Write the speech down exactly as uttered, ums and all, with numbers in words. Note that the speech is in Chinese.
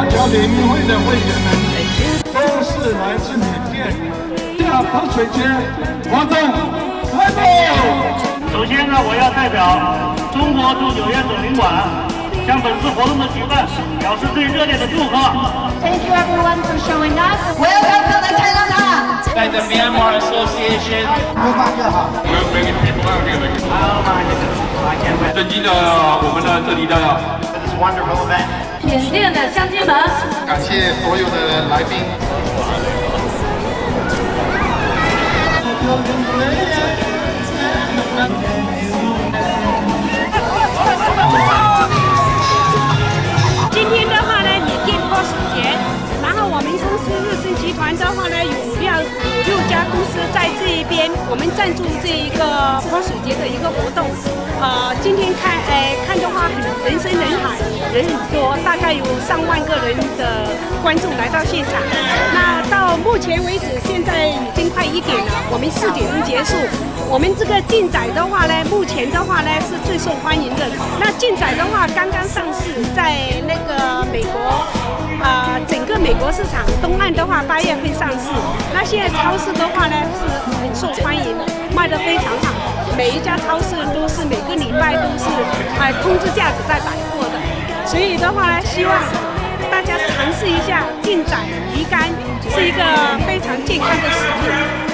侨联谊会的会员们都是来自缅甸，下泼水节活动开幕。 首先呢，我要代表中国驻纽约总领馆向本次活动的举办表示最热烈的祝贺。 Thank you everyone for showing up. Welcome to the Canada. 在 the Myanmar Association， 越办越好。 We're bringing people out here. Oh my goodness, I can't wait. 震惊了我们的这里的 This wonderful event. 缅甸的乡亲们， 感谢所有的来宾。 今天的话呢，缅甸泼水节，然后我们公司日升集团的话呢，有五六五六家公司在这一边，我们赞助这一个泼水节的一个活动。呃，今天看，呃，看的话很人山人海，人很多，大概有上万个人的观众来到现场。那到目前为止，现在已经快一点了，我们四点钟结束。我们这个竞仔的话呢，目前的话呢是最受欢迎的。那竞仔的话刚刚上市，在那个美国，啊、呃，整个美国市场东岸的话八月份上市。那现在超市的话呢是很受欢迎的，卖得非常好。每一家超市都是每个礼拜都是啊、呃、空置架子在摆货的，所以的话呢，希望大家尝试一下竞仔鱼竿，是一个非常健康的食物。